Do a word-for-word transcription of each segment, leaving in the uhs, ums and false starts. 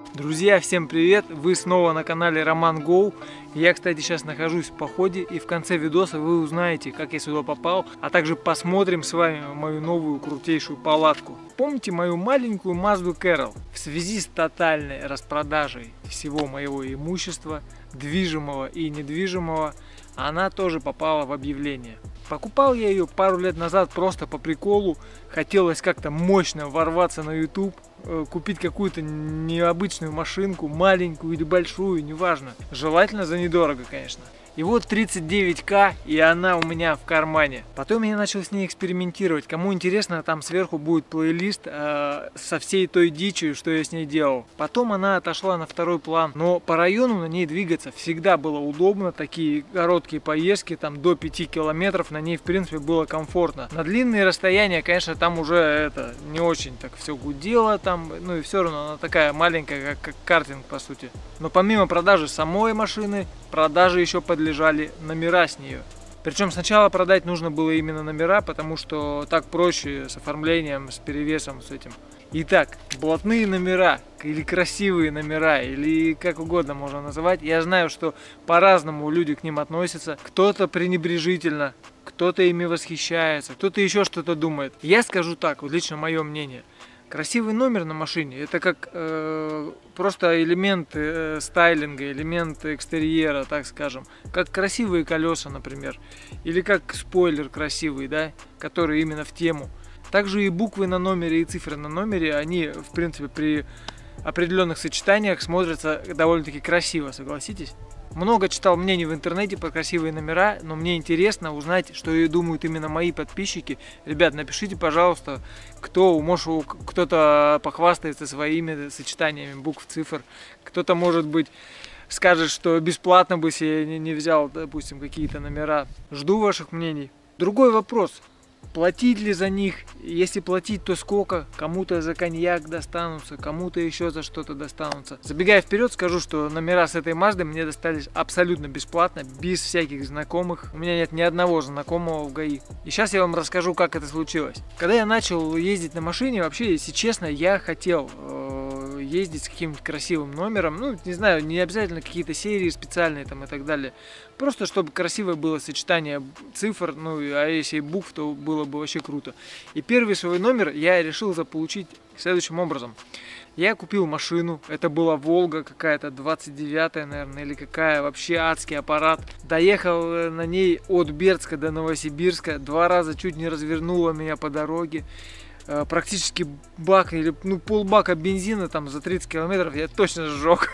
Друзья, всем привет! Вы снова на канале Роман Гоу. Я, кстати, сейчас нахожусь в походе, и в конце видоса вы узнаете, как я сюда попал, а также посмотрим с вами мою новую крутейшую палатку. Помните мою маленькую Mazda Carol? В связи с тотальной распродажей всего моего имущества, движимого и недвижимого, она тоже попала в объявление. Покупал я ее пару лет назад просто по приколу. Хотелось как-то мощно ворваться на YouTube, купить какую-то необычную машинку, маленькую или большую, неважно. Желательно за недорого, конечно. И вот тридцать девять ка, и она у меня в кармане. Потом я начал с ней экспериментировать. Кому интересно, там сверху будет плейлист э, со всей той дичью, что я с ней делал. Потом она отошла на второй план. Но по району на ней двигаться всегда было удобно. Такие короткие поездки, там до пяти километров, на ней в принципе было комфортно. На длинные расстояния, конечно, там уже это не очень так все гудело. Там, ну и все равно она такая маленькая, как, как картинг по сути. Но помимо продажи самой машины, продажи еще подлежали номера с нее. Причем сначала продать нужно было именно номера, потому что так проще с оформлением, с перевесом, с этим. Итак, блатные номера, или красивые номера, или как угодно можно называть. Я знаю, что по-разному люди к ним относятся. Кто-то пренебрежительно, кто-то ими восхищается, кто-то еще что-то думает. Я скажу так, вот лично мое мнение. Красивый номер на машине — это как э, просто элемент э, стайлинга, элемент экстерьера, так скажем. Как красивые колеса, например. Или как спойлер красивый, да, который именно в тему. Также и буквы на номере, и цифры на номере, они, в принципе, при определенных сочетаниях смотрятся довольно-таки красиво, согласитесь? Много читал мнений в интернете про красивые номера, но мне интересно узнать, что и думают именно мои подписчики. Ребят, напишите, пожалуйста, кто, может, кто-то похвастается своими сочетаниями букв, цифр. Кто-то, может быть, скажет, что бесплатно бы себе не взял, допустим, какие-то номера. Жду ваших мнений. Другой вопрос. Платить ли за них? Если платить, то сколько? Кому-то за коньяк достанутся, кому-то еще за что-то достанутся. Забегая вперед, скажу, что номера с этой Мазды мне достались абсолютно бесплатно, без всяких знакомых. У меня нет ни одного знакомого в ГАИ. И сейчас я вам расскажу, как это случилось. Когда я начал ездить на машине, вообще, если честно, я хотел э, ездить с каким-то красивым номером. Ну, не знаю, не обязательно какие-то серии специальные там и так далее. Просто чтобы красивое было сочетание цифр, ну, а если и букв, то было бы вообще круто. И первый свой номер я решил заполучить следующим образом. Я купил машину, это была Волга какая-то, двадцать девятая, наверное, или какая, вообще адский аппарат. Доехал на ней от Бердска до Новосибирска, два раза чуть не развернула меня по дороге. Практически бак или ну, полбака бензина там за тридцать километров я точно сжег.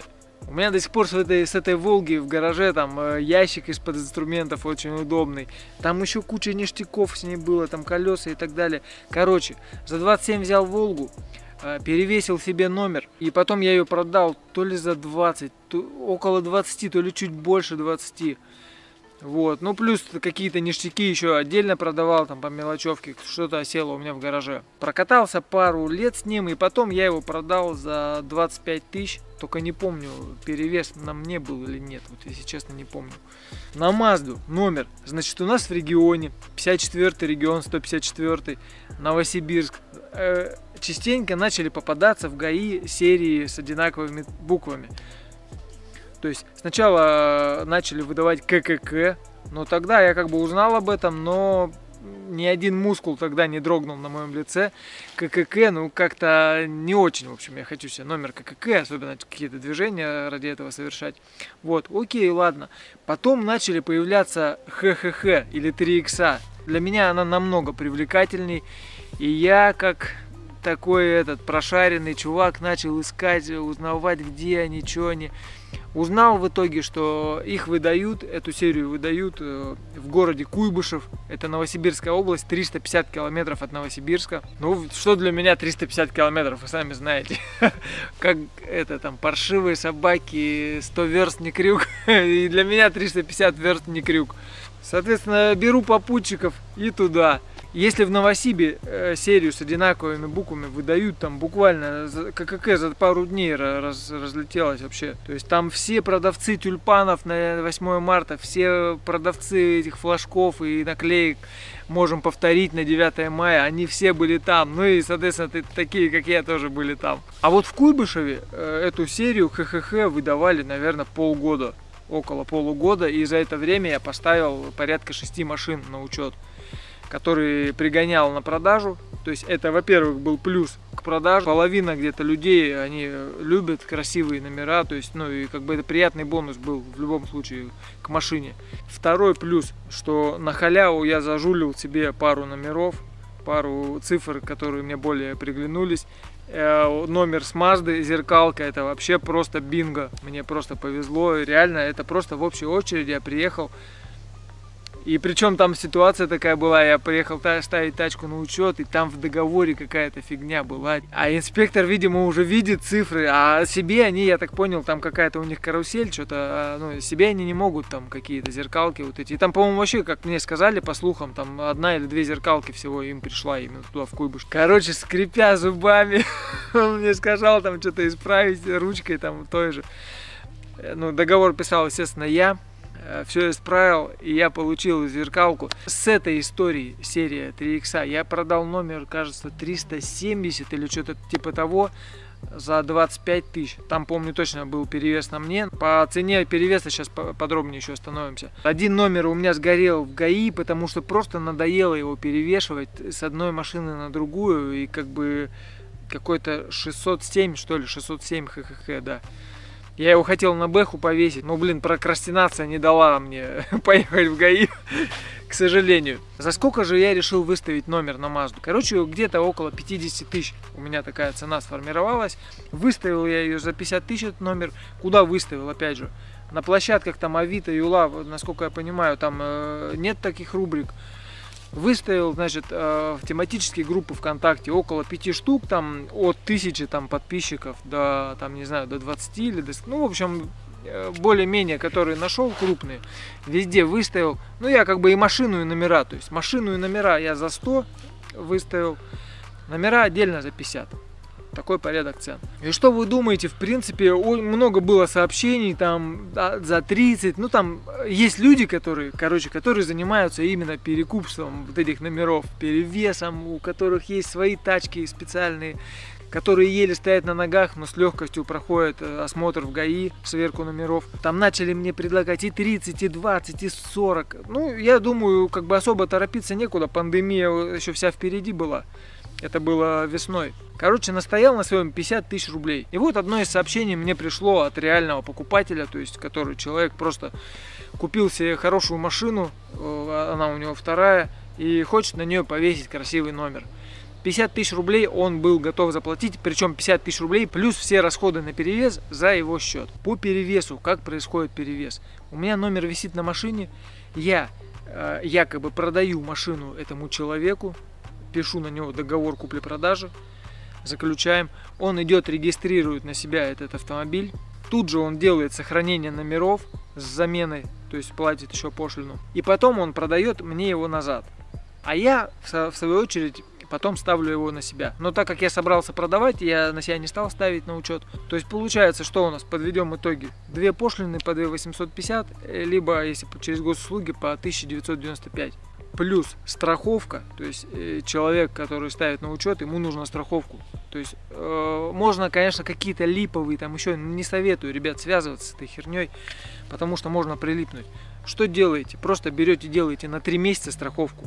У меня до сих пор с этой, с этой Волги в гараже там ящик из-под инструментов очень удобный. Там еще куча ништяков с ней было, там колеса и так далее. Короче, за двадцать семь взял Волгу, перевесил себе номер. И потом я ее продал то ли за двадцать, то около двадцати, то ли чуть больше двадцати. Вот, ну плюс какие-то ништяки еще отдельно продавал, там по мелочевке, что-то осело у меня в гараже. Прокатался пару лет с ним, и потом я его продал за двадцать пять тысяч. Только не помню, перевес на мне был или нет, вот если честно не помню. На Мазду номер, значит, у нас в регионе, пятьдесят четвёртый регион, сто пятьдесят четвёртый, Новосибирск. Э, частенько начали попадаться в ГАИ серии с одинаковыми буквами. То есть сначала начали выдавать ККК, но тогда я как бы узнал об этом, но ни один мускул тогда не дрогнул на моем лице. ККК, ну как-то не очень, в общем, я хочу себе номер ККК, особенно какие-то движения ради этого совершать. Вот, окей, ладно. Потом начали появляться ХХХ или три икса. Для меня она намного привлекательней, и я как такой этот прошаренный чувак начал искать, узнавать, где они, что они. Узнал в итоге, что их выдают, эту серию выдают в городе Куйбышев. Это Новосибирская область, триста пятьдесят километров от Новосибирска. Ну, что для меня триста пятьдесят километров, вы сами знаете. Как это там, паршивые собаки, сто верст не крюк. И для меня триста пятьдесят верст не крюк. Соответственно, беру попутчиков и туда. Если в Новосибе э, серию с одинаковыми буквами выдают, там буквально ККК за пару дней раз, разлетелось вообще. То есть там все продавцы тюльпанов на восьмое марта, все продавцы этих флажков и наклеек можем повторить на девятое мая, они все были там. Ну и, соответственно, такие, как я, тоже были там. А вот в Куйбышеве э, эту серию ХХХ выдавали, наверное, полгода. Около полугода. И за это время я поставил порядка шести машин на учет, который пригонял на продажу. То есть это, во-первых, был плюс к продаже. Половина где-то людей, они любят красивые номера, то есть, ну и как бы это приятный бонус был в любом случае к машине. Второй плюс, что на халяву я зажулил себе пару номеров, пару цифр, которые мне более приглянулись. Э, номер с Мазды, зеркалка, это вообще просто бинго. Мне просто повезло, реально, это просто в общей очереди я приехал. И причем там ситуация такая была, я приехал ставить тачку на учет, и там в договоре какая-то фигня была. А инспектор, видимо, уже видит цифры, а себе они, я так понял, там какая-то у них карусель, что-то, ну, себе они не могут, там какие-то зеркалки вот эти. И там, по-моему, вообще, как мне сказали, по слухам, там одна или две зеркалки всего им пришла именно туда, в Куйбыш. Короче, скрипя зубами, он мне сказал там что-то исправить ручкой там той же. Ну, договор писал, естественно, я. Все исправил, и я получил зеркалку. С этой истории, серия три икса, я продал номер, кажется, триста семьдесят или что-то типа того, за двадцать пять тысяч. Там, помню, точно был перевес на мне. По цене перевеса сейчас подробнее еще остановимся. Один номер у меня сгорел в ГАИ, потому что просто надоело его перевешивать с одной машины на другую. И как бы какой-то шестьсот семь, что ли, шестьсот семь ХХХ, да. Я его хотел на бэху повесить, но, блин, прокрастинация не дала мне поехать в ГАИ, к сожалению. За сколько же я решил выставить номер на Мазду? Короче, где-то около пятидесяти тысяч у меня такая цена сформировалась. Выставил я ее за пятьдесят тысяч этот номер. Куда выставил, опять же? На площадках там Авито, Юла, насколько я понимаю, там э, нет таких рубрик. Выставил, значит, в тематические группы ВКонтакте около пяти штук, там от тысячи там подписчиков до, там, не знаю, до двадцати или до, ну, в общем, более-менее, которые нашел крупные, везде выставил. Ну, я как бы и машину, и номера, то есть машину и номера я за сто выставил, номера отдельно за пятьдесят. Такой порядок цен. И что вы думаете, в принципе, много было сообщений там за тридцать, ну там есть люди, которые, короче, которые занимаются именно перекупством вот этих номеров, перевесом, у которых есть свои тачки специальные, которые еле стоят на ногах, но с легкостью проходят осмотр в ГАИ, сверку номеров. Там начали мне предлагать и тридцать, и двадцать, и сорок. Ну, я думаю, как бы особо торопиться некуда, пандемия еще вся впереди была. Это было весной. Короче, настоял на своем пятьдесят тысяч рублей. И вот одно из сообщений мне пришло от реального покупателя, то есть, который человек просто купил себе хорошую машину, она у него вторая, и хочет на нее повесить красивый номер. пятьдесят тысяч рублей он был готов заплатить, причем пятьдесят тысяч рублей плюс все расходы на перевес за его счет. По перевесу, как происходит перевес? У меня номер висит на машине, я э, якобы продаю машину этому человеку, пишу на него договор купли-продажи, заключаем, он идет, регистрирует на себя этот автомобиль, тут же он делает сохранение номеров с заменой, то есть платит еще пошлину, и потом он продает мне его назад, а я в свою очередь потом ставлю его на себя. Но так как я собрался продавать, я на себя не стал ставить на учет. То есть получается, что у нас, подведем итоги, две пошлины по две тысячи восемьсот пятьдесят, либо если через госуслуги по тысяча девятьсот девяносто пять. Плюс страховка, то есть человек, который ставит на учет, ему нужна страховку. То есть э, можно, конечно, какие-то липовые, там еще не советую, ребят, связываться с этой херней, потому что можно прилипнуть. Что делаете? Просто берете, делаете на три месяца страховку.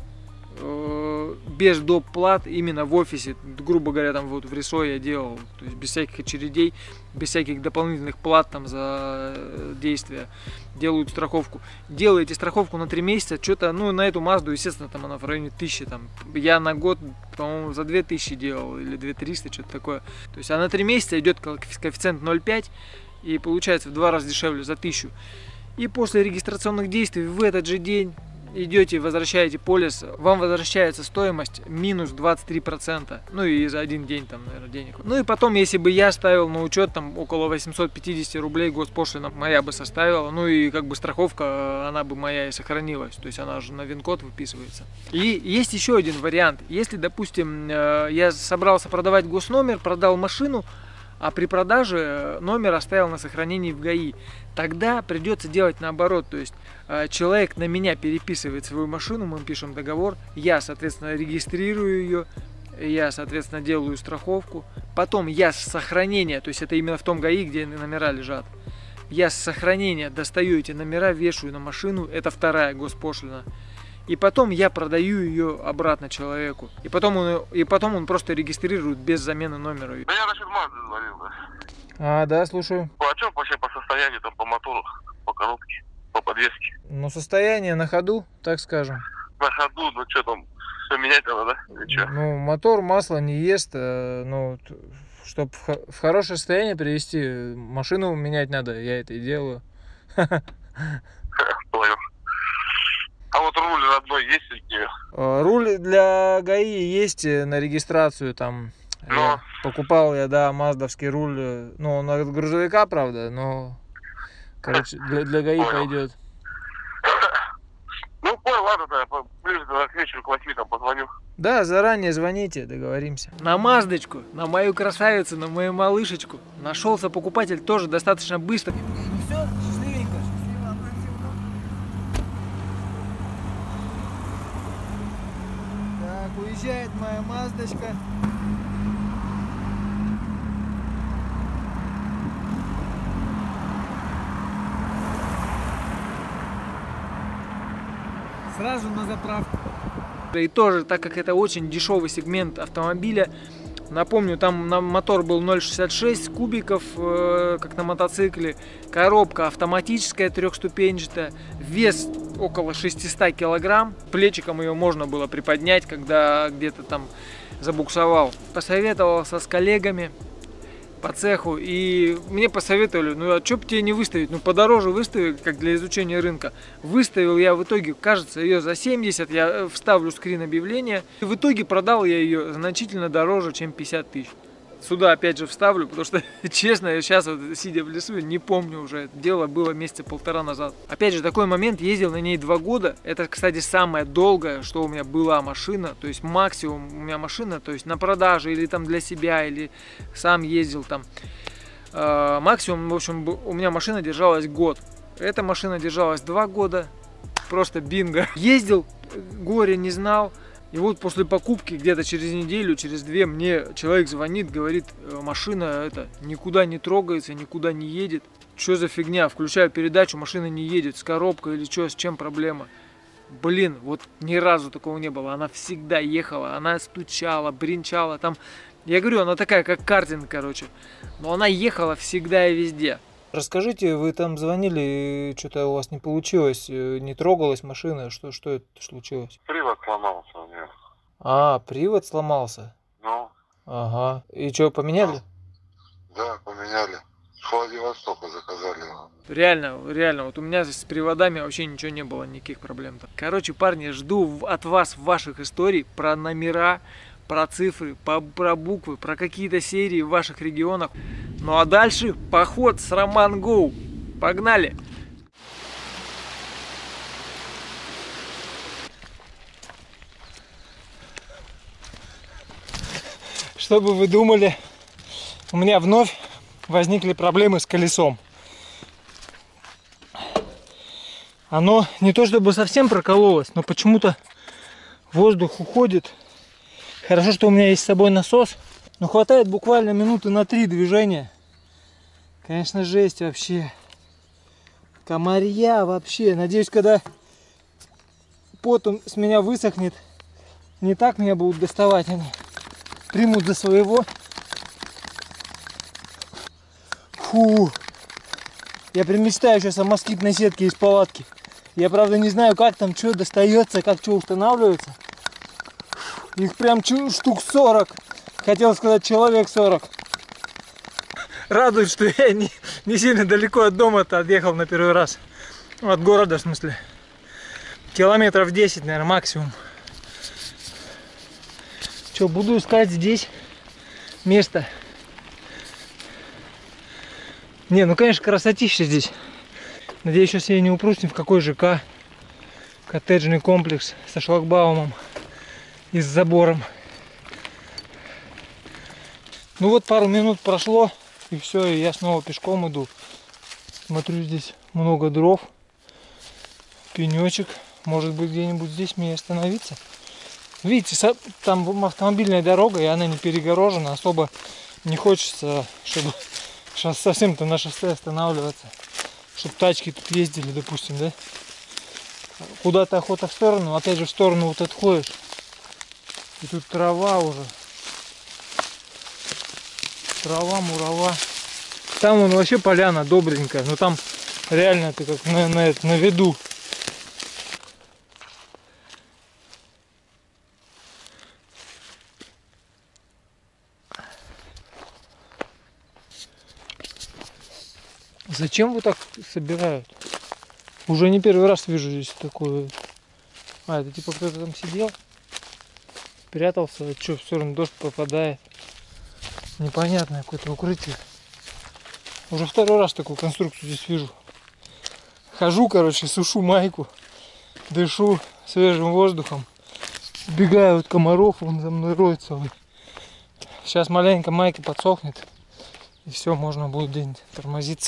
Без доп. Плат именно в офисе, грубо говоря, там вот в РИСО я делал, то есть без всяких очередей, без всяких дополнительных плат там за действия, делают страховку. Делаете страховку на три месяца, что-то, ну, на эту Мазду, естественно, там она в районе тысячи, там, я на год, по-моему, за две тысячи делал, или две тысячи триста, что-то такое. То есть, а на три месяца идет коэффициент ноль целых пять, и получается в два раза дешевле, за тысячу. И после регистрационных действий в этот же день идете, возвращаете полис, вам возвращается стоимость минус двадцать три процента. Ну и за один день там, наверное, денег. Ну и потом, если бы я ставил на учет там около восемьсот пятьдесят рублей госпошлина моя бы составила, ну и как бы страховка, она бы моя и сохранилась. То есть она же на ВИН-код выписывается. И есть еще один вариант. Если, допустим, я собрался продавать госномер, продал машину, а при продаже номер оставил на сохранении в ГАИ, тогда придется делать наоборот. То есть человек на меня переписывает свою машину, мы пишем договор, я, соответственно, регистрирую ее, я, соответственно, делаю страховку, потом я с сохранения, то есть это именно в том ГАИ, где номера лежат, я с сохранения достаю эти номера, вешаю на машину, это вторая госпошлина. И потом я продаю ее обратно человеку. И потом он, и потом он просто регистрирует без замены номера. Да я насчет Мазды звонил, да. А, да, слушаю. По чем вообще по состоянию, там, по мотору, по коробке, по подвеске? Ну, состояние на ходу, так скажем. На ходу, ну что там, все менять надо, да? Или что? Ну, мотор масло не ест, ну, чтобы в хорошее состояние привести, машину менять надо, я это и делаю. Понял. А вот руль родной есть у нее? Руль для ГАИ есть на регистрацию там. Но... Я покупал я, да, маздовский руль. Ну, он от грузовика, правда, но, короче, для, для ГАИ Понял. Пойдет. Ну, понял, ладно, да, ближе к вечеру к восьми там позвоню. Да, заранее звоните, договоримся. На Маздочку, на мою красавицу, на мою малышечку нашелся покупатель тоже достаточно быстро. Ну все, счастливенько. Так, уезжает моя Маздочка. Сразу на заправку. И тоже, так как это очень дешевый сегмент автомобиля, напомню, там на мотор был ноль шестьдесят шесть кубиков, э, как на мотоцикле, коробка автоматическая трехступенчатая, вес около шестисот килограмм, плечиком ее можно было приподнять, когда где-то там забуксовал. Посоветовался с коллегами по цеху, и мне посоветовали, ну а что бы тебе не выставить, ну подороже выстави, как для изучения рынка. Выставил я в итоге, кажется, ее за семьдесят, я вставлю скрин объявления, и в итоге продал я ее значительно дороже, чем пятьдесят тысяч. Сюда опять же вставлю, потому что, честно, я сейчас, вот, сидя в лесу, не помню уже, это дело было месяца полтора назад. Опять же, такой момент, ездил на ней два года, это, кстати, самое долгое, что у меня была машина, то есть максимум у меня машина, то есть на продаже или там для себя, или сам ездил там. Э, максимум, в общем, у меня машина держалась год, эта машина держалась два года, просто бинго. Ездил, горе не знал. И вот после покупки где-то через неделю, через две мне человек звонит, говорит, машина это никуда не трогается, никуда не едет. Что за фигня? Включаю передачу, машина не едет, с коробкой или что, с чем проблема? Блин, вот ни разу такого не было. Она всегда ехала, она стучала, бринчала. Там, я говорю, она такая, как картинг, короче. Но она ехала всегда и везде. Расскажите, вы там звонили, что-то у вас не получилось, не трогалась машина, что, что это случилось? Привод сломался у нее. А, привод сломался? Ну? Ага. И что, поменяли? Да, поменяли. С Владивостока заказали его. Реально, реально, вот у меня с приводами вообще ничего не было, никаких проблем. Короче, парни, жду от вас ваших историй про номера, про цифры, про, про буквы, про какие-то серии в ваших регионах. Ну а дальше поход с Роман Гоу. Погнали! Что бы вы думали, у меня вновь возникли проблемы с колесом. Оно не то чтобы совсем прокололось, но почему-то воздух уходит. Хорошо, что у меня есть с собой насос, но хватает буквально минуты на три движения. Конечно, жесть вообще. Комарья вообще. Надеюсь, когда пот с меня высохнет, не так меня будут доставать они. Примут за своего. Фу. Я прям мечтаю сейчас о москитной сетке из палатки. Я, правда, не знаю, как там что достается, как что устанавливается. Их прям штук сорок. Хотел сказать, человек сорок. Радует, что я не, не сильно далеко от дома-то отъехал на первый раз. От города, в смысле. Километров десять, наверное, максимум. Что, буду искать здесь место. Не, ну конечно, красотища здесь. Надеюсь, сейчас я не упрусь ни в какой ЖК. Коттеджный комплекс со шлагбаумом и с забором. Ну вот пару минут прошло, и все, и я снова пешком иду. Смотрю, здесь много дров, пенечек. Может быть, где-нибудь здесь мне остановиться. Видите, там автомобильная дорога, и она не перегорожена. Особо не хочется, чтобы сейчас совсем-то на шоссе останавливаться. Чтобы тачки тут ездили, допустим, да? Куда-то охота в сторону, опять же в сторону вот отходишь. И тут трава уже. Трава, мурава. Там он вообще поляна добренькая, но там реально ты как на, на, на виду. Зачем вот так собирают? Уже не первый раз вижу здесь такое. А, это типа кто-то там сидел, прятался, а что, все равно дождь попадает. Непонятное какое-то укрытие. Уже второй раз такую конструкцию здесь вижу. Хожу, короче, сушу майку, дышу свежим воздухом. Убегаю от комаров, он за мной роется. Сейчас маленько майка подсохнет, и все, можно будет день тормозиться.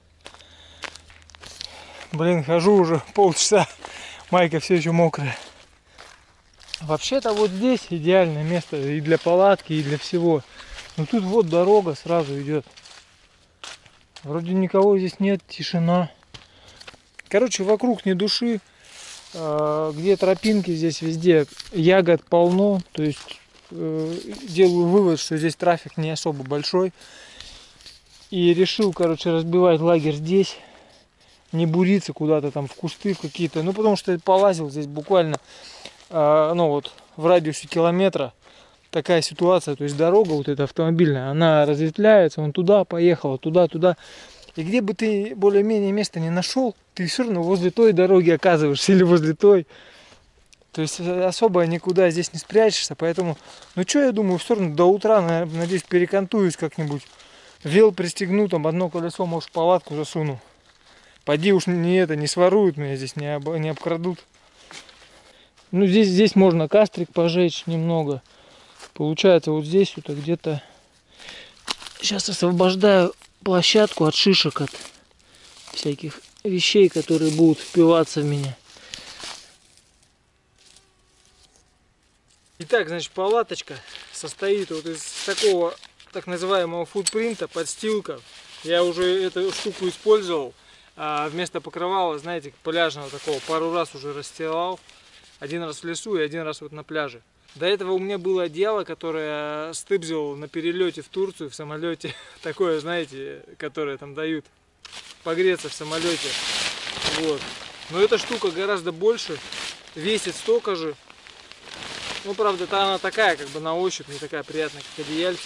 Блин, хожу уже полчаса, майка все еще мокрая. Вообще-то вот здесь идеальное место и для палатки, и для всего. Но тут вот дорога сразу идет. Вроде никого здесь нет, тишина. Короче, вокруг ни души. Где тропинки, здесь везде ягод полно. То есть делаю вывод, что здесь трафик не особо большой. И решил, короче, разбивать лагерь здесь. Не буриться куда-то там в кусты какие-то. Ну, потому что полазил здесь буквально, ну вот, в радиусе километра. Такая ситуация, то есть дорога вот эта автомобильная, она разветвляется, он туда поехал, туда, туда. И где бы ты более-менее место не нашел, ты все равно возле той дороги оказываешься или возле той. То есть особо никуда здесь не спрячешься, поэтому, ну что, я думаю, все равно до утра, надеюсь, перекантуюсь как-нибудь. Вел пристегну, там одно колесо, может, в палатку засуну. Поди уж не это, не своруют меня здесь, не, об, не обкрадут. Ну здесь, здесь можно кастрик пожечь немного. Получается вот здесь вот где-то. Сейчас освобождаю площадку от шишек, от всяких вещей, которые будут впиваться в меня. Итак, значит, палаточка состоит вот из такого так называемого футпринта, подстилка. Я уже эту штуку использовал. А вместо покрывала, знаете, пляжного такого, пару раз уже расстилал. Один раз в лесу и один раз вот на пляже. До этого у меня было одеяло, которое я стыбзил на перелете в Турцию, в самолете. Такое, знаете, которое там дают погреться в самолете. Вот. Но эта штука гораздо больше, весит столько же. Ну, правда, она такая, как бы на ощупь, не такая приятная, как одеяльце.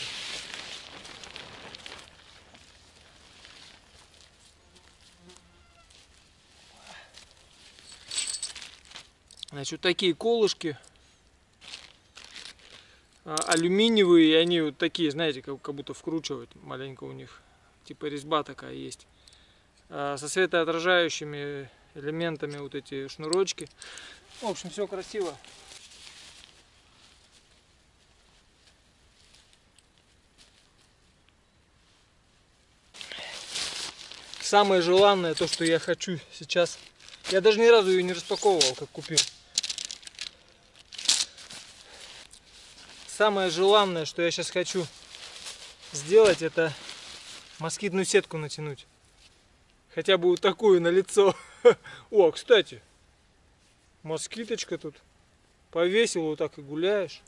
Значит, вот такие колышки алюминиевые, они вот такие, знаете, как, как будто вкручивают маленько у них, типа резьба такая есть. Со светоотражающими элементами вот эти шнурочки. В общем, все красиво. Самое желанное, то, что я хочу сейчас. Я даже ни разу ее не распаковывал, как купил. Самое желанное, что я сейчас хочу сделать, это москитную сетку натянуть. Хотя бы вот такую на лицо. О, кстати, москиточка тут. Повесил, вот так и гуляешь.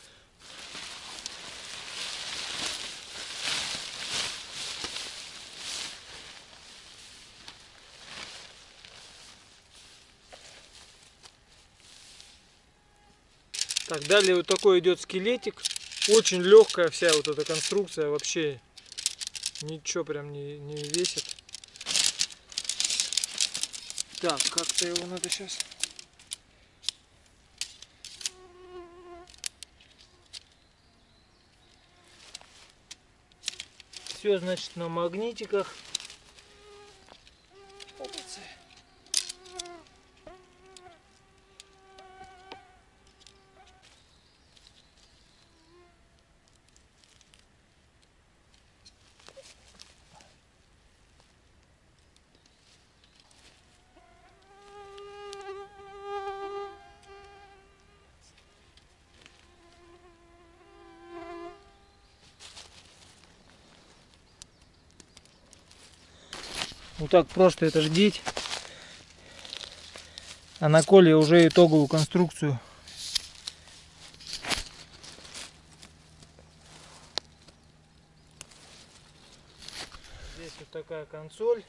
Так, далее вот такой идет скелетик. Очень легкая вся вот эта конструкция, вообще ничего прям не, не весит. Так, как-то его надо сейчас Все, значит, на магнитиках. Опа-ца. Вот так просто это ждить. А на коле уже итоговую конструкцию. Здесь вот такая консоль.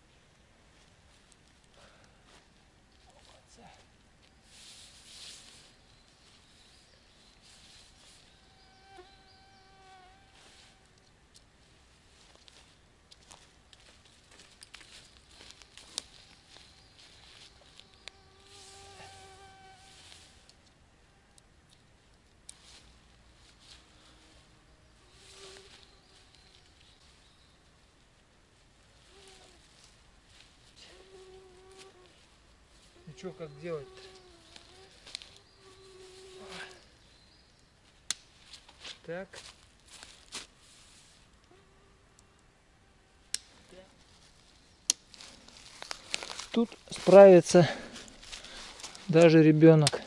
Ну что, как делать-то? Так. Тут справится даже ребенок.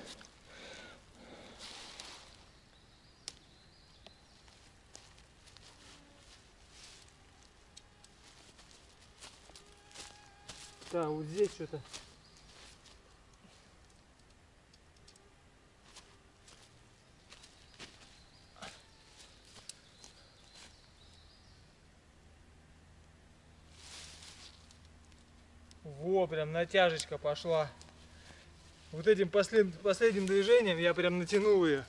Да, вот здесь что-то. Во, прям натяжечка пошла. Вот этим послед... последним движением я прям натянул ее.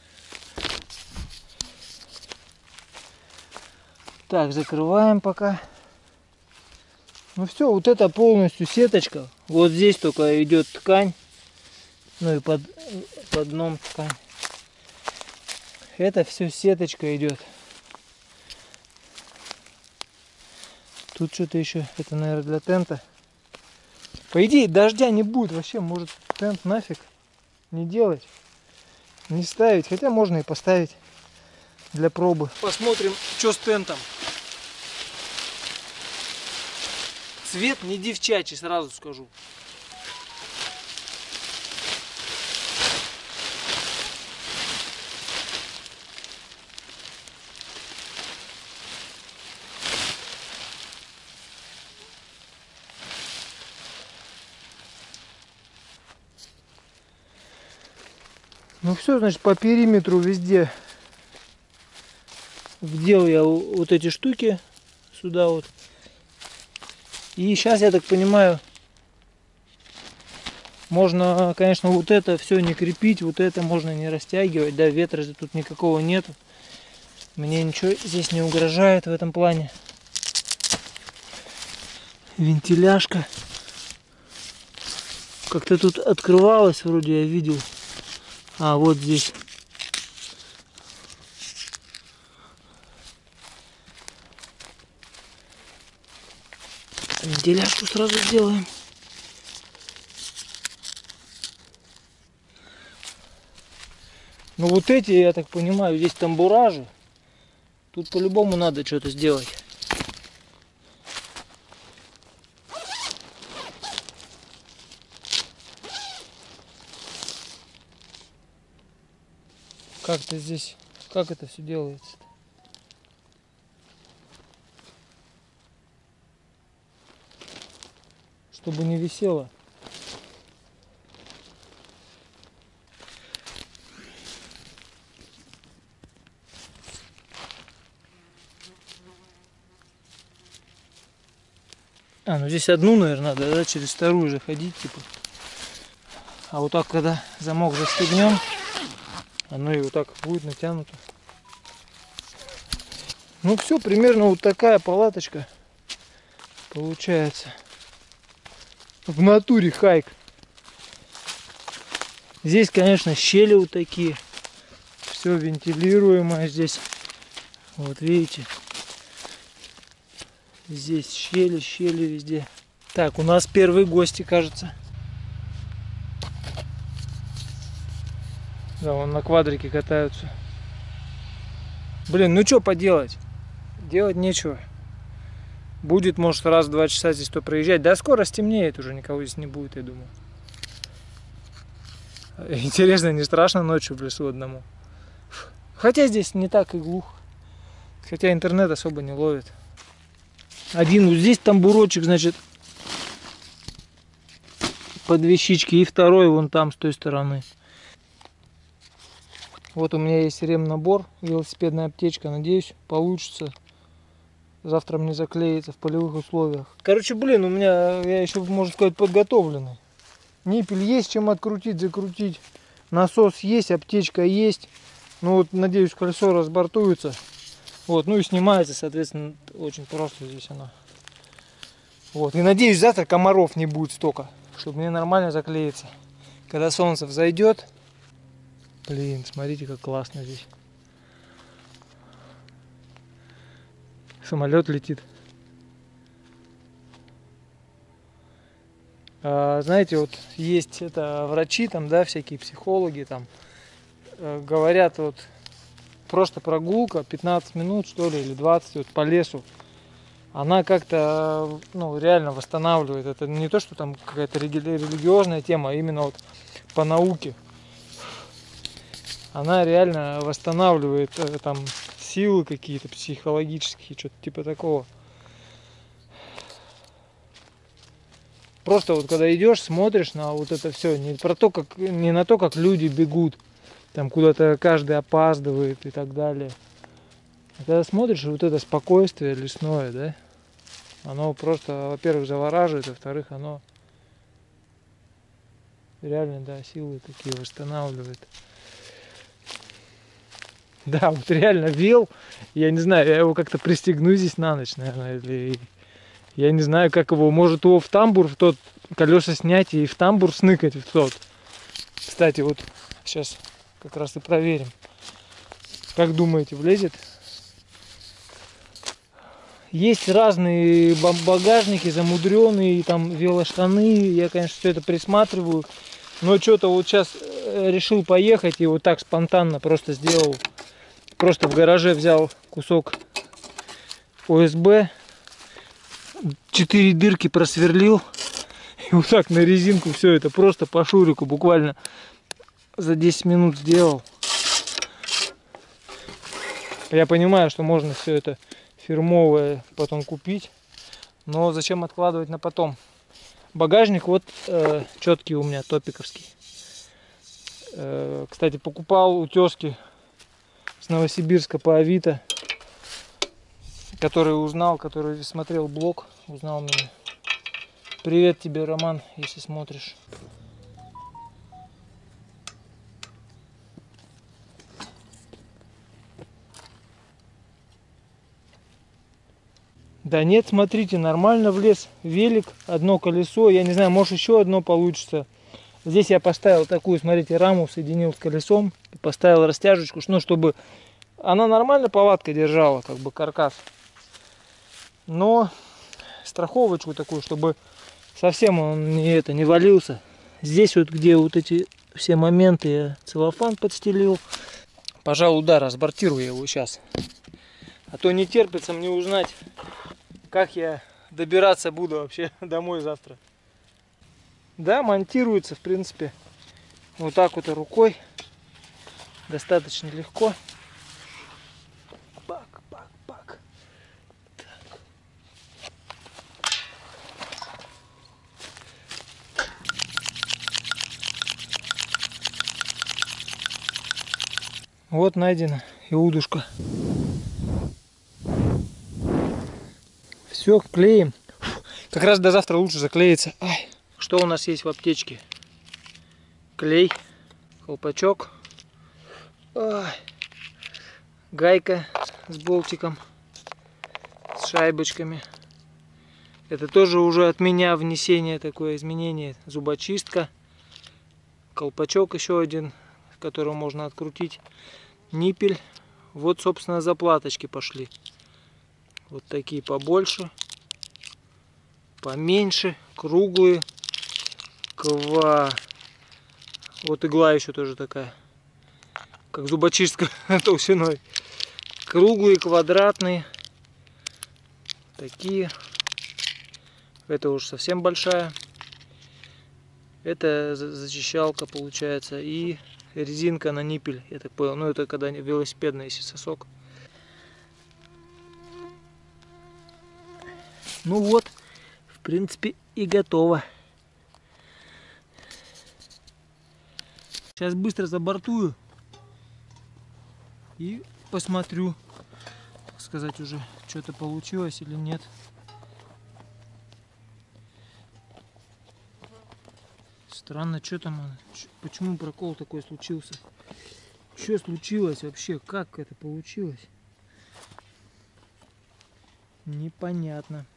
Так, закрываем пока. Ну все, вот это полностью сеточка. Вот здесь только идет ткань. Ну и под, под дном ткань. Это все сеточка идет. Тут что-то еще. Это, наверное, для тента. По идее, дождя не будет вообще. Может, тент нафиг не делать. Не ставить. Хотя можно и поставить для пробы. Посмотрим, что с тентом. Цвет не девчачий, сразу скажу. Ну все, значит, по периметру везде вдел я вот эти штуки сюда вот. И сейчас, я так понимаю, можно, конечно, вот это все не крепить, вот это можно не растягивать, да, ветра тут никакого нету. Мне ничего здесь не угрожает в этом плане. Вентиляшка. Как-то тут открывалось, вроде я видел. А, вот здесь. Вентиляшку сразу сделаем. Ну вот эти, я так понимаю, здесь тамбуражи. Тут по-любому надо что-то сделать. Как-то здесь, как это все делается-то? Чтобы не висело. А, ну здесь одну, наверное, надо, да, через вторую же ходить, типа. А вот так, когда замок застегнем, оно и вот так будет натянуто. Ну все, примерно вот такая палаточка получается. В натуре хайк. Здесь, конечно, щели вот такие. Все вентилируемое здесь. Вот видите. Здесь щели, щели везде. Так, у нас первые гости, кажется. Да, вон на квадрике катаются. Блин, ну что поделать? Делать нечего. Будет, может, раз в два часа здесь то проезжать. Да скоро стемнеет, уже никого здесь не будет, я думаю. Интересно, не страшно ночью в лесу одному? Хотя здесь не так и глухо. Хотя интернет особо не ловит. Один вот здесь тамбурочек, значит, под вещички. И второй вон там, с той стороны. Вот у меня есть ремнабор, велосипедная аптечка. Надеюсь, получится. Завтра мне заклеится в полевых условиях. Короче, блин, у меня, я еще, можно сказать, подготовленный. Ниппель есть, чем открутить, закрутить. Насос есть, аптечка есть. Ну вот, надеюсь, колесо разбортуется. Вот, ну и снимается, соответственно, очень просто здесь оно. Вот, и надеюсь, завтра комаров не будет столько, чтобы мне нормально заклеиться. Когда солнце взойдет. Блин, смотрите, как классно здесь. Самолет летит. А, знаете, вот есть это врачи, там, да, всякие психологи, там, э, говорят, вот, просто прогулка, пятнадцать минут, что ли, или двадцать, вот, по лесу, она как-то, ну, реально восстанавливает. Это не то, что там какая-то религиозная тема, а именно вот по науке. Она реально восстанавливает, э, там, силы какие-то психологические, что-то типа такого. Просто вот когда идешь, смотришь на вот это все, не про то, как, не на то, как люди бегут, там куда-то каждый опаздывает и так далее. А когда смотришь, вот это спокойствие лесное, да, оно просто, во-первых, завораживает, во-вторых, оно реально, да, силы такие восстанавливает. Да, вот реально вел, я не знаю, я его как-то пристегну здесь на ночь, наверное, или я не знаю, как его, может его в тамбур, в тот, колеса снять и в тамбур сныкать в тот. Кстати, вот сейчас как раз и проверим. Как думаете, влезет? Есть разные багажники, замудренные, там велоштаны, я, конечно, все это присматриваю. Но что-то вот сейчас решил поехать и вот так спонтанно просто сделал. Просто в гараже взял кусок о эс бэ, четыре дырки просверлил и вот так на резинку все это просто по шурику буквально за десять минут сделал. Я понимаю, что можно все это фирмовое потом купить, но зачем откладывать на потом? Багажник вот э, четкий у меня, топиковский. Э, кстати, покупал у тезки с Новосибирска по Авито, который узнал, который смотрел блог, узнал меня. Привет тебе, Роман, если смотришь. Да нет, смотрите, нормально влез. Велик, одно колесо, я не знаю, может еще одно получится. Здесь я поставил такую, смотрите, раму, соединил с колесом, поставил растяжечку, ну, чтобы она нормально повадка держала, как бы каркас. Но страховочку такую, чтобы совсем он не, это, не валился. Здесь вот, где вот эти все моменты, я целлофан подстелил. Пожалуй, да, разбортирую я его сейчас. А то не терпится мне узнать, как я добираться буду вообще домой завтра. Да, монтируется, в принципе, вот так вот рукой. Достаточно легко. Бак, бак, бак. Так. Вот найдена и удушка. Все, клеим. Как раз до завтра лучше заклеится. Ай. Что у нас есть в аптечке? Клей, колпачок, ой, гайка с болтиком, с шайбочками. Это тоже уже от меня внесение, такое изменение. Зубочистка, колпачок еще один, который можно открутить, ниппель. Вот, собственно, заплаточки пошли. Вот такие побольше. поменьше, круглые. Ква. Вот игла еще тоже такая, как зубочистка толщиной. Круглые, квадратные. Такие. Это уж совсем большая. Это зачищалка получается. И резинка на ниппель. Я так понял. Ну это когда велосипедный, если сосок. Ну вот, в принципе, и готово. Сейчас быстро забортую и посмотрю, так сказать, уже что-то получилось или нет. Странно, что там, почему прокол такой случился? Что случилось вообще? Как это получилось? Непонятно.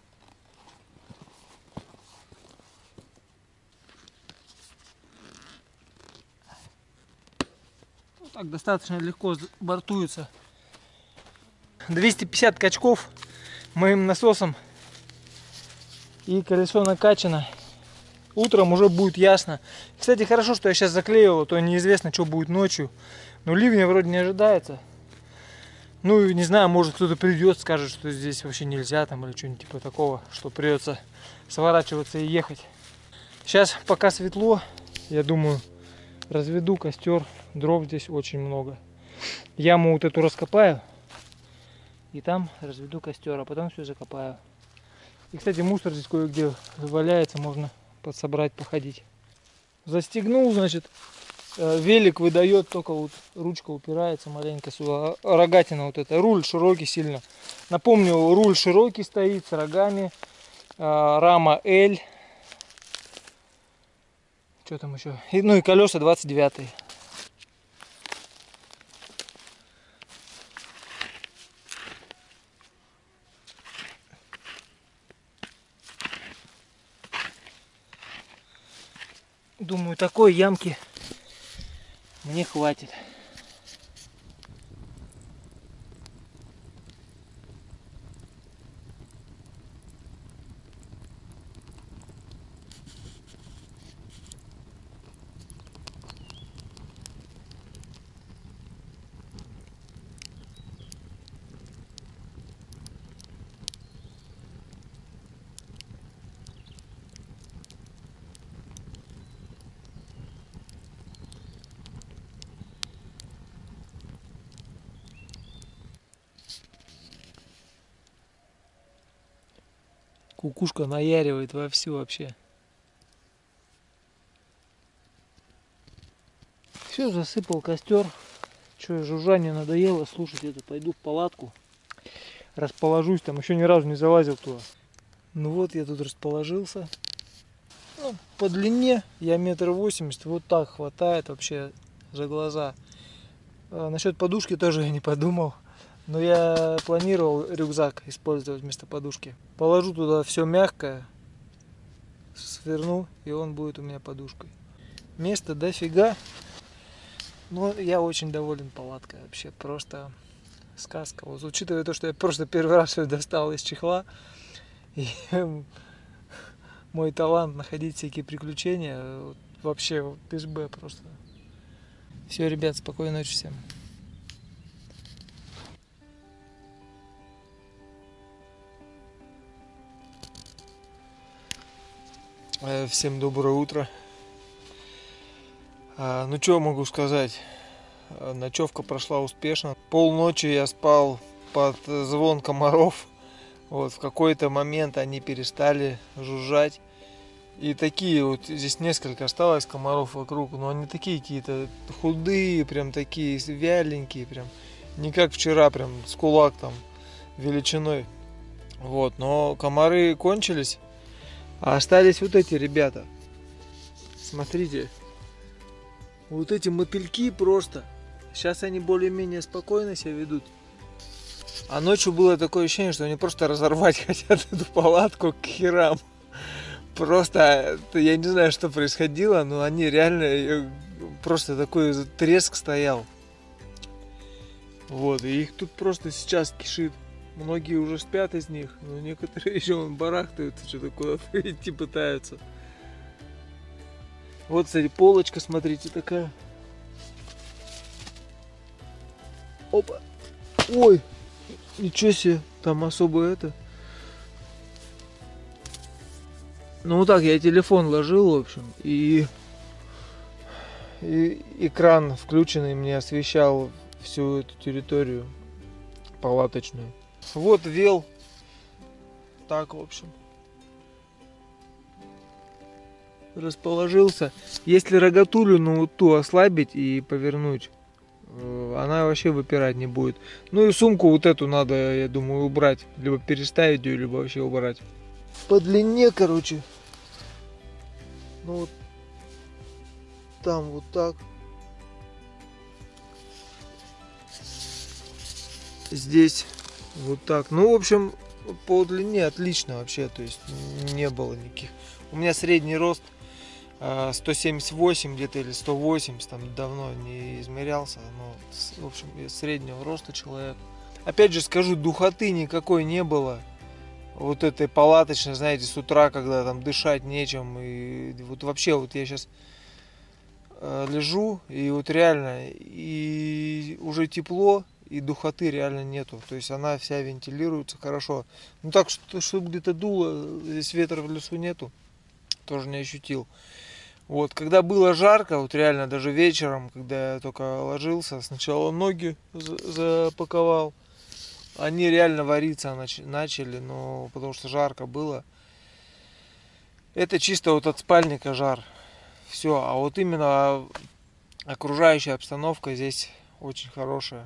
Так достаточно легко бортуется. двести пятьдесят качков моим насосом, и колесо накачано. Утром уже будет ясно. Кстати, хорошо, что я сейчас заклеивал, то неизвестно, что будет ночью. Но ливня вроде не ожидается. Ну, не знаю, может кто-то придет, скажет, что здесь вообще нельзя, там, или что-нибудь типа такого, что придется сворачиваться и ехать. Сейчас пока светло, я думаю, разведу костер. Дров здесь очень много. Яму вот эту раскопаю и там разведу костер, а потом все закопаю. И, кстати, мусор здесь кое-где валяется, можно подсобрать, походить. Застегнул, значит, велик выдает, только вот ручка упирается маленько сюда, рогатина вот эта. Руль широкий сильно. Напомню, руль широкий стоит с рогами, рама L. Что там еще? И, ну и колеса двадцать девятые. Думаю, такой ямки мне хватит. Кукушка наяривает вовсю вообще. Все, засыпал костер. Че, жужжание надоело слушать это. Пойду в палатку. Расположусь. Там еще ни разу не залазил туда. Ну вот я тут расположился. Ну, по длине я метр восемьдесят. Вот так хватает вообще за глаза. А насчет подушки тоже я не подумал. Но я планировал рюкзак использовать вместо подушки. Положу туда все мягкое, сверну, и он будет у меня подушкой. Места дофига. Но я очень доволен палаткой. Вообще просто сказка. Вот, учитывая то, что я просто первый раз ее достал из чехла. И мой талант находить всякие приключения. Вообще без Б просто. Все, ребят, спокойной ночи всем. Всем доброе утро. А, ну что могу сказать? Ночевка прошла успешно. Полночи я спал под звон комаров. Вот, в какой-то момент они перестали жужжать. И такие вот, здесь несколько осталось комаров вокруг, но они такие какие-то худые, прям такие вяленькие, прям не как вчера, прям с кулак там величиной. Вот, но комары кончились. А остались вот эти ребята. Смотрите. Вот эти мотыльки просто. Сейчас они более-менее спокойно себя ведут. А ночью было такое ощущение, что они просто разорвать хотят эту палатку к херам. Просто, я не знаю, что происходило, но они реально, просто такой треск стоял. Вот, и их тут просто сейчас кишит. Многие уже спят из них, но некоторые еще вон барахтаются, что-то куда-то идти пытаются. Вот, кстати, полочка, смотрите, такая. Опа. Ой, ничего себе, там особо это. Ну вот так я телефон ложил, в общем, и, и экран включенный мне освещал всю эту территорию палаточную. Вот вел. Так, в общем. Расположился. Если рогатулю, ну вот ту ослабить и повернуть, она вообще выпирать не будет. Ну и сумку вот эту надо, я думаю, убрать. Либо переставить ее, либо вообще убрать. По длине, короче. Ну вот там вот так. Здесь вот так. Ну, в общем, по длине отлично вообще. То есть не было никаких. У меня средний рост сто семьдесят восемь где-то или сто восемьдесят, там давно не измерялся, но в общем я среднего роста человек. Опять же скажу, духоты никакой не было, вот этой палаточной, знаете, с утра, когда там дышать нечем, и вот вообще вот я сейчас лежу, и вот реально, и уже тепло, и духоты реально нету, то есть она вся вентилируется хорошо, ну так что, чтобы где-то дуло, здесь ветра в лесу нету, тоже не ощутил. Вот, когда было жарко, вот реально даже вечером, когда я только ложился, сначала ноги запаковал, они реально вариться начали, но потому что жарко было. Это чисто вот от спальника жар. Все, а вот именно окружающая обстановка здесь очень хорошая.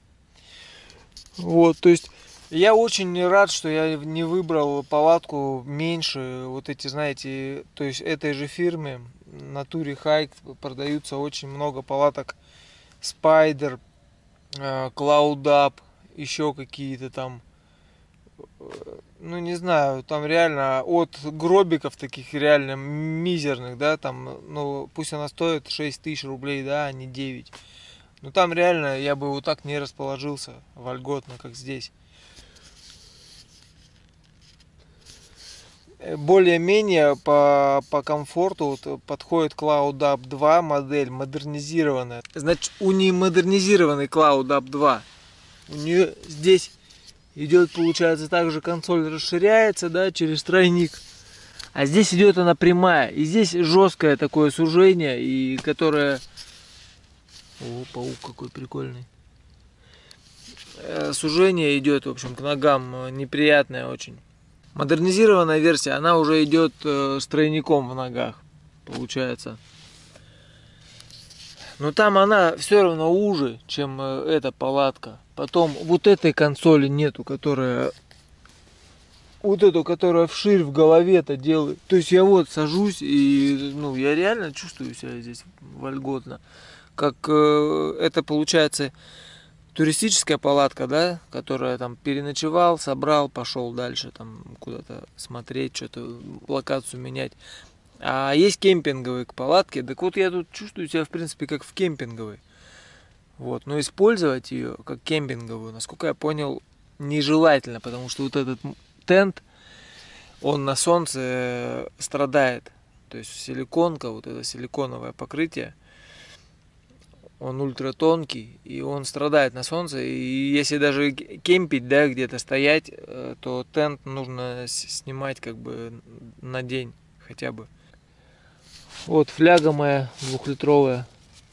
Вот, то есть я очень рад, что я не выбрал палатку меньше, вот эти, знаете, то есть этой же фирме, Nature Hike, продаются очень много палаток Spider, Cloud Up, еще какие-то там, ну не знаю, там реально от гробиков таких реально мизерных, да, там, ну пусть она стоит шесть тысяч рублей, да, а не девять. Но там реально я бы вот так не расположился вольготно, как здесь. Более-менее по, по комфорту вот, подходит Cloud Up два модель, модернизированная. Значит, у нее модернизированный Cloud Up два. У нее здесь идет, получается, также консоль расширяется, да, через тройник. А здесь идет она прямая. И здесь жесткое такое сужение, и которое... О, паук какой прикольный. Сужение идет, в общем, к ногам неприятное очень. Модернизированная версия, она уже идет э, с тройником в ногах, получается. Но там она все равно уже, чем э, эта палатка. Потом вот этой консоли нету, которая... Вот эту, которая вширь в голове-то делает. То есть я вот сажусь и, ну, я реально чувствую себя здесь вольготно. Как э, это получается... Туристическая палатка, да, которая там переночевал, собрал, пошел дальше там куда-то смотреть, что-то локацию менять. А есть кемпинговые палатки. Так вот я тут чувствую себя в принципе как в кемпинговой. Вот, но использовать ее как кемпинговую, насколько я понял, нежелательно, потому что вот этот тент, он на солнце страдает. То есть силиконка, вот это силиконовое покрытие, он ультра тонкий, и он страдает на солнце. И если даже кемпить, да, где-то стоять, то тент нужно снимать как бы на день хотя бы. Вот фляга моя двухлитровая.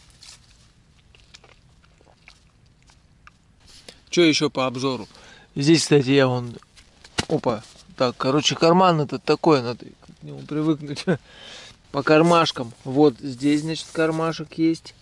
Что еще по обзору? Здесь, кстати, я вон... Опа. Так, короче, карман этот такой, надо к нему привыкнуть. По кармашкам. Вот здесь, значит, кармашек есть.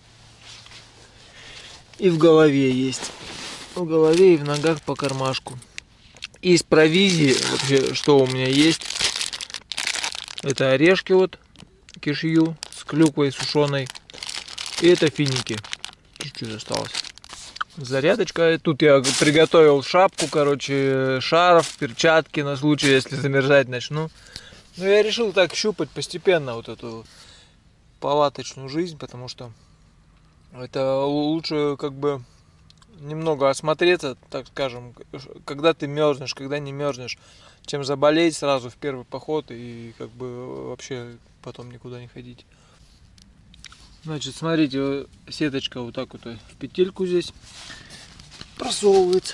И в голове есть. В голове и в ногах по кармашку. Из провизии, вообще, что у меня есть, это орешки вот, кишью с клюквой сушеной. И это финики. Чуть-чуть осталось. Зарядочка. Тут я приготовил шапку, короче, шарф, перчатки на случай, если замерзать начну. Но я решил так щупать постепенно вот эту палаточную жизнь, потому что это лучше как бы немного осмотреться, так скажем, когда ты мерзнешь, когда не мерзнешь, чем заболеть сразу в первый поход и как бы вообще потом никуда не ходить. Значит, смотрите, сеточка вот так вот в петельку здесь просовывается.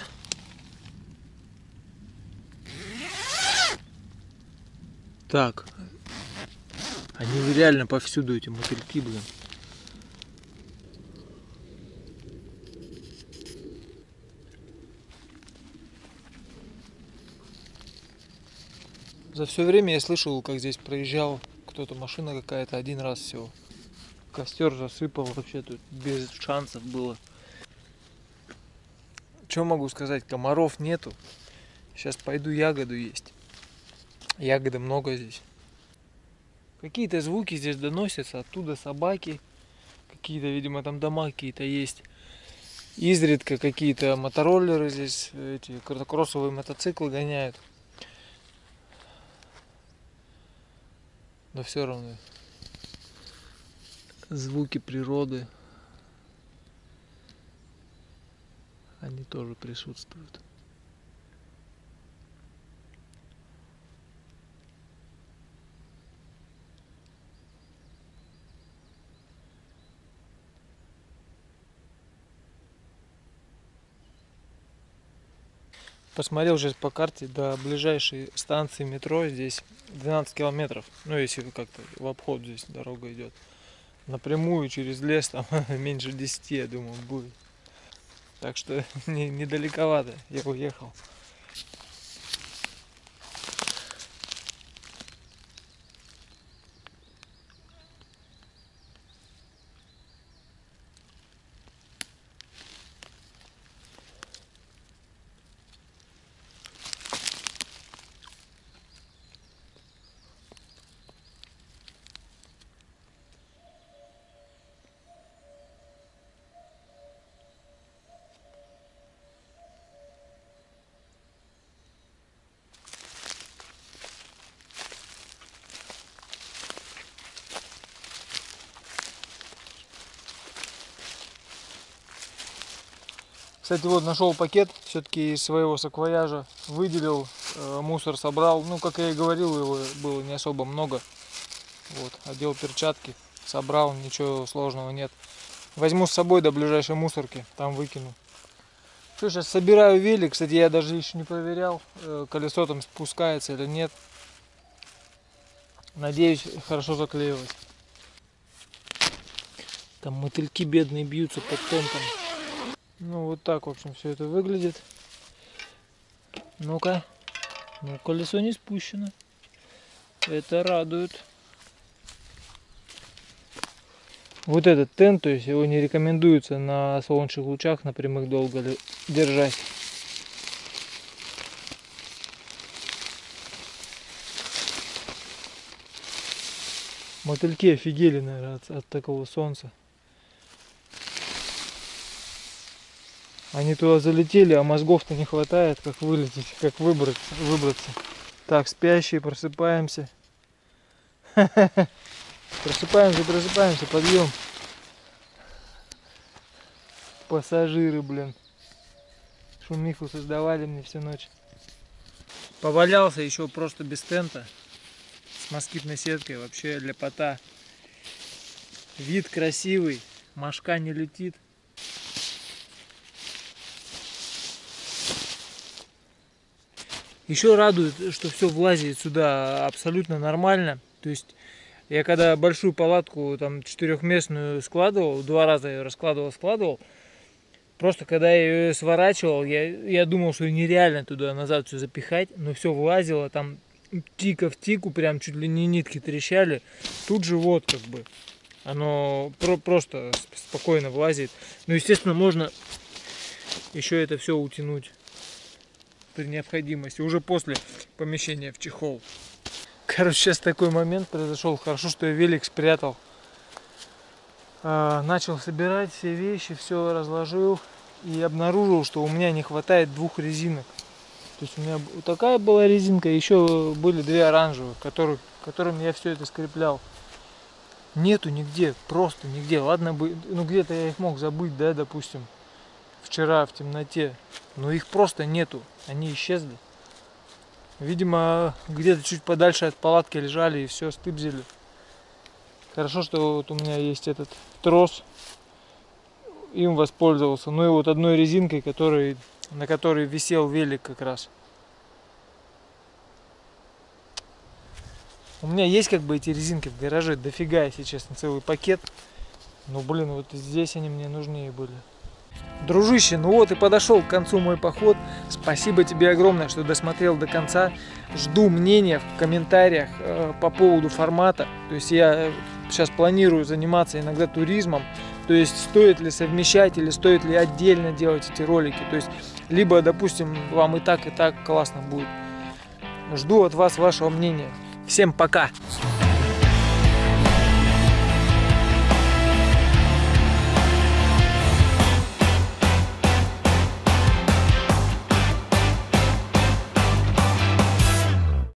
Так, они реально повсюду, эти мотыльки, блин. За все время я слышал, как здесь проезжал кто-то, машина какая-то, один раз всего. Костер засыпал, вообще тут без шансов было. Что могу сказать, комаров нету. Сейчас пойду ягоду есть. Ягоды много здесь. Какие-то звуки здесь доносятся, оттуда собаки. Какие-то, видимо, там дома какие-то есть. Изредка какие-то мотороллеры здесь, эти кроссовые мотоциклы гоняют. Но все равно звуки природы, они тоже присутствуют. Посмотрел сейчас по карте, до ближайшей станции метро здесь двенадцать километров. Ну, если как-то в обход здесь дорога идет. Напрямую через лес там меньше десяти, я думаю, будет. Так что не, недалековато я уехал. Кстати, вот нашел пакет, все-таки из своего саквояжа выделил, э, мусор собрал. Ну, как я и говорил, его было не особо много. Вот, одел перчатки, собрал, ничего сложного нет. Возьму с собой до ближайшей мусорки, там выкину. Что, сейчас собираю велик, кстати, я даже еще не проверял, э, колесо там спускается или нет. Надеюсь, хорошо заклеилось. Там мотыльки бедные бьются под тентом. Ну вот так, в общем, все это выглядит. Ну-ка. Ну, колесо не спущено. Это радует. Вот этот тент, то есть его не рекомендуется на солнечных лучах, на прямых долго держать. Мотыльки офигели, наверное, от, от такого солнца. Они туда залетели, а мозгов-то не хватает, как вылететь, как выбраться, выбраться. Так, спящие, просыпаемся. Просыпаемся, просыпаемся, подъем. Пассажиры, блин. Шумиху создавали мне всю ночь. Повалялся еще просто без тента. С москитной сеткой, вообще ляпота. Вид красивый, мошка не летит. Еще радует, что все влазит сюда абсолютно нормально. То есть я когда большую палатку там четырехместную складывал, два раза ее раскладывал, складывал, просто когда я ее сворачивал, я, я думал, что нереально туда назад все запихать, но все влазило, там тика в тику, прям чуть ли не нитки трещали. Тут же вот как бы оно про просто спокойно влазит. Ну, естественно, можно еще это все утянуть при необходимости, уже после помещения в чехол. Короче, сейчас такой момент произошел. Хорошо, что я велик спрятал. А, начал собирать все вещи, все разложил и обнаружил, что у меня не хватает двух резинок. То есть у меня вот такая была резинка, еще были две оранжевых, которых, которыми я все это скреплял. Нету нигде, просто нигде. Ладно бы, ну где-то я их мог забыть, да, допустим, вчера в темноте, но их просто нету, они исчезли. Видимо, где-то чуть подальше от палатки лежали и все, стыбзили. Хорошо, что вот у меня есть этот трос, им воспользовался. Ну и вот одной резинкой, который, на которой висел велик как раз. У меня есть как бы эти резинки в гараже, дофига, если честно, целый пакет. Но, блин, вот здесь они мне нужнее были. Дружище, ну вот и подошел к концу мой поход. Спасибо тебе огромное, что досмотрел до конца. Жду мнения в комментариях э, по поводу формата. То есть я сейчас планирую заниматься иногда туризмом. То есть стоит ли совмещать или стоит ли отдельно делать эти ролики. То есть либо, допустим, вам и так, и так классно будет. Жду от вас вашего мнения. Всем пока!